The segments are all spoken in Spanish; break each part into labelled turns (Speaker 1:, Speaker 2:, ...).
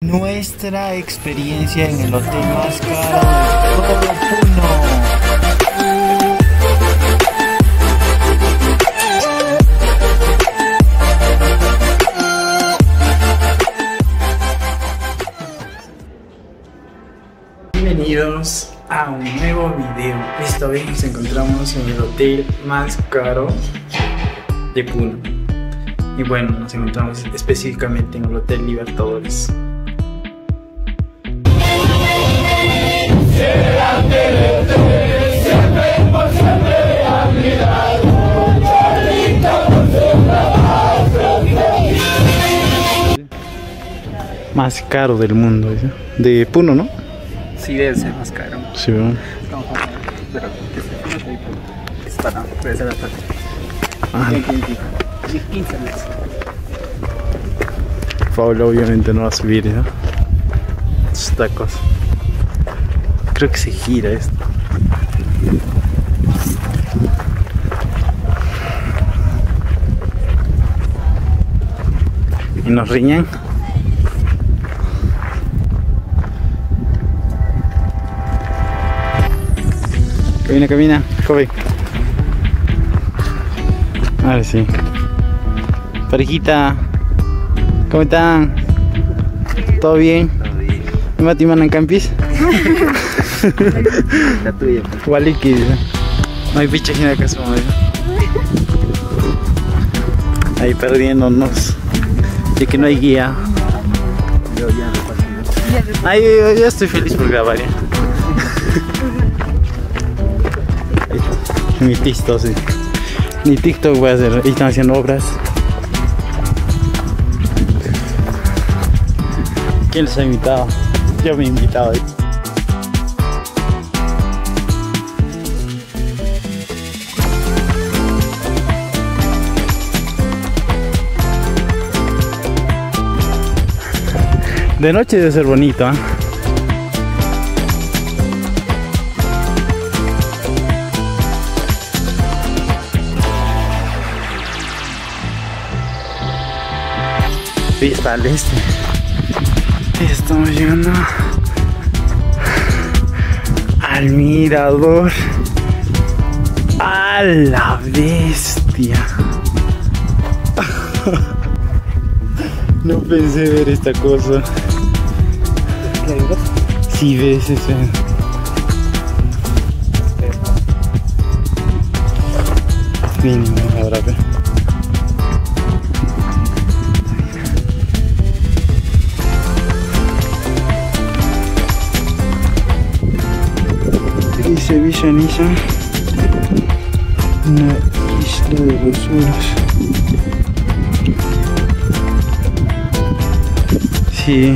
Speaker 1: nuestra experiencia en el hotel más caro de todo Puno. Bienvenidos a un nuevo video. Esta vez nos encontramos en el hotel más caro de Puno. Y bueno, nos encontramos específicamente en el Hotel Libertadores. Más caro del mundo, ¿sí? De Puno, ¿no?
Speaker 2: Sí, debe ser más caro.
Speaker 1: Sí, ¿no?
Speaker 2: Vamos a ver, pero que se para, puede ser hasta
Speaker 1: Ah,
Speaker 2: 15 meses.
Speaker 1: Pablo obviamente no va a subir, ¿no? Estos tacos. Creo que se gira esto. Y nos riñan. Camina, camina, joven. Ahora sí. Parejita, ¿cómo están? ¿Todo bien? ¿Me matiman en campis?
Speaker 2: La tuya.
Speaker 1: Waliki, no hay picha en la casa, ahí perdiéndonos. Y que no hay guía.
Speaker 2: Yo ya recuerdo.
Speaker 1: Ay, yo ya estoy feliz por grabar, ¿eh? Mi TikTok, sí. Mi TikTok voy a hacer. Ahí están haciendo obras. ¿Quién les ha invitado? Yo me he invitado ahí. De noche debe ser bonito, ¿eh? Vista al este. Estamos llegando al mirador. ¡A la bestia! No pensé ver esta cosa. Sí, ves ese. Mínimo, ahora ve. Dice Villanilla, una isla de los suros. Sí.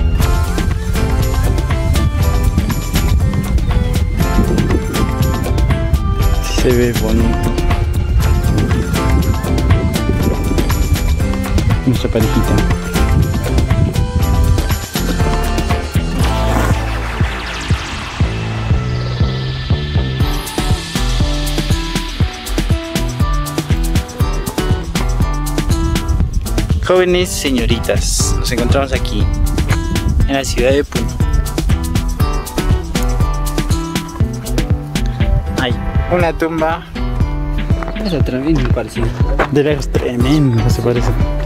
Speaker 1: Sí se ve bonito. Nuestra parejita. Jóvenes señoritas, nos encontramos aquí en la ciudad de Puno. Hay una tumba.
Speaker 2: Es otra vez, me pareció.
Speaker 1: De lejos tremendo se parece.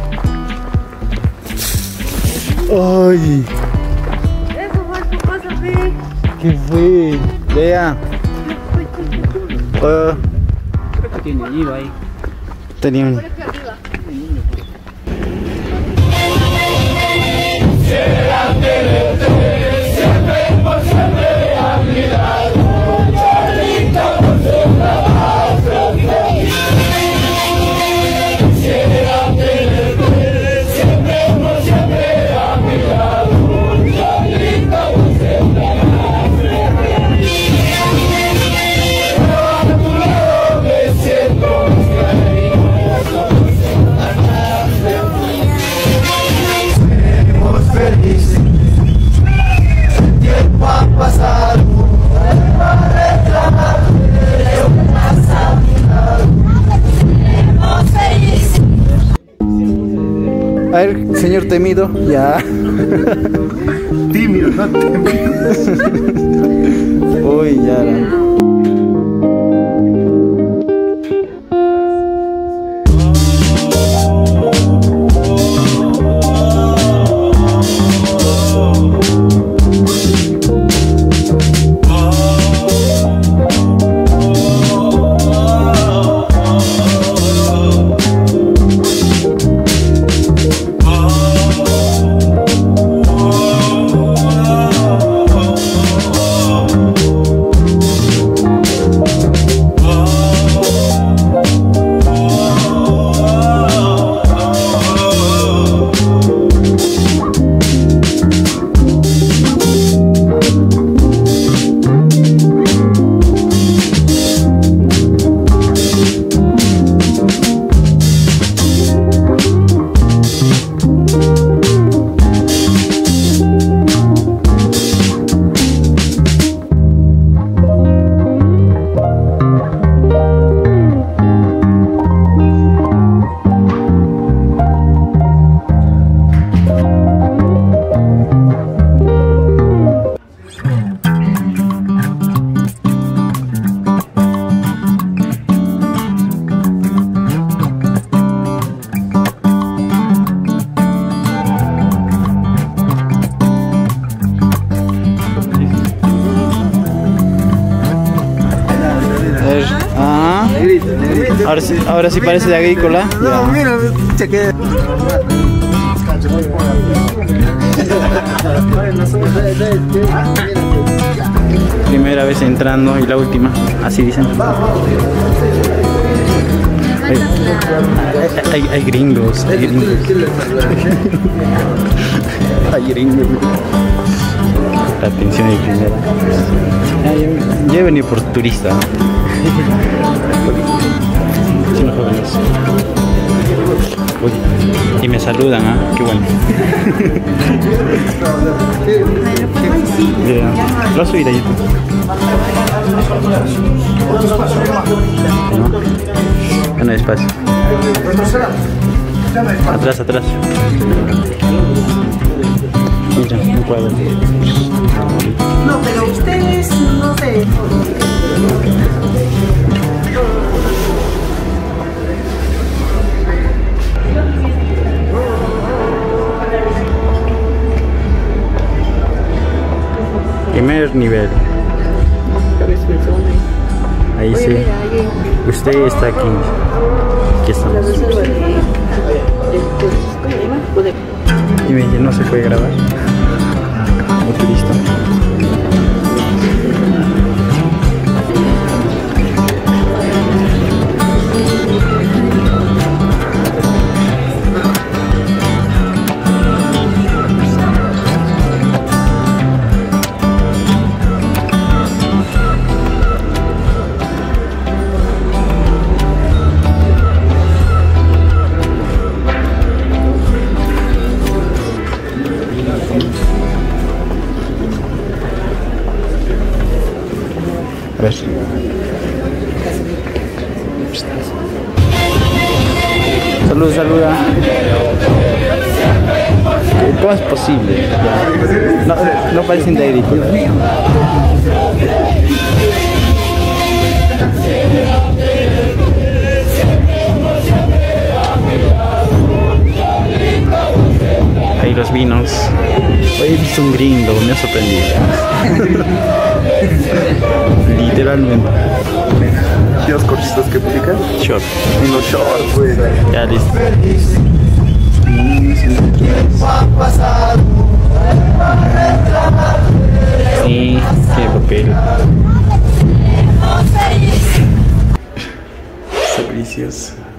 Speaker 1: ¡Ay!
Speaker 3: Eso fue tu cosa, Fe.
Speaker 1: ¿Qué fue? Vea.
Speaker 2: Creo que tiene IVA ahí.
Speaker 1: Tenía un... A ver, señor temido, ya.
Speaker 2: Tímido, no tímido.
Speaker 1: Uy, Yara. Ahora sí parece de agrícola.
Speaker 2: No, mira, chequé.
Speaker 1: Primera vez entrando y la última, así dicen. Hay gringos, hay gringos. Hay gringos. La atención de primera. Yo he venido por turista. Son jóvenes. Uy, y me saludan, ¿ah? Qué bueno. Lo has subido a YouTube. Bueno, despacio. Atrás, atrás. Mira, un cuadro.
Speaker 3: No, pero ustedes no sé.
Speaker 1: Primer nivel. Ahí sí. Usted está aquí. Aquí estamos. Y me dice, no se puede grabar. Como turista. A ver. Saluda. ¿Cómo es posible? No parecen de agrícola. Ahí los vinos. Hoy he visto un gringo, me ha sorprendido. Literalmente.
Speaker 2: ¿Los corchitos que publican?
Speaker 1: Short.
Speaker 2: En los shorts, güey.
Speaker 1: Ya listo. Sí, qué papel. Servicios.